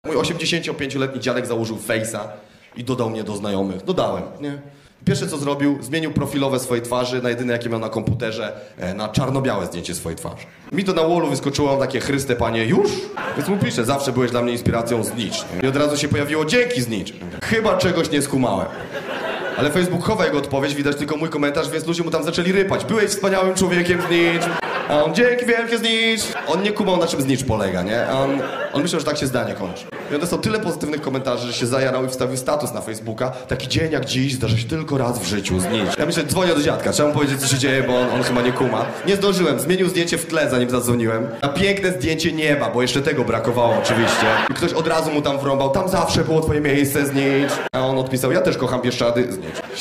Mój 85-letni dziadek założył Face'a i dodał mnie do znajomych. Dodałem, nie? Pierwsze co zrobił, zmienił profilowe swojej twarzy na jedyne jakie miał na komputerze, na czarno-białe zdjęcie swojej twarzy. Mi to na wallu wyskoczyło takie chryste panie, już? Więc mu piszę, zawsze byłeś dla mnie inspiracją znicz. I od razu się pojawiło dzięki znicz. Chyba czegoś nie skumałem. Ale Facebook chowa jego odpowiedź, widać tylko mój komentarz, więc ludzie mu tam zaczęli rypać. Byłeś wspaniałym człowiekiem znicz. A on dzięki wielkie znicz. On nie kumał na czym znicz polega, nie? A on myślał, że tak się zdanie kończy. I on dostał tyle pozytywnych komentarzy, że się zajarał i wstawił status na Facebooka. Taki dzień jak dziś zdarza się tylko raz w życiu, znicz. Ja myślę, dzwonię do dziadka, trzeba mu powiedzieć co się dzieje, bo on chyba nie kuma. Nie zdążyłem, zmienił zdjęcie w tle zanim zadzwoniłem. Na piękne zdjęcie nieba, bo jeszcze tego brakowało oczywiście. I ktoś od razu mu tam wrąbał, tam zawsze było twoje miejsce, znicz. A on odpisał, ja też kocham Bieszczady, znicz.